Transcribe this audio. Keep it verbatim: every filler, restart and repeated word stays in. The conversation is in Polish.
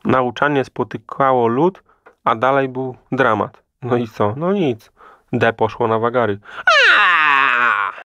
Nauczanie spotykało lód, a dalej był dramat. No i co? No nic. D poszło na wagary.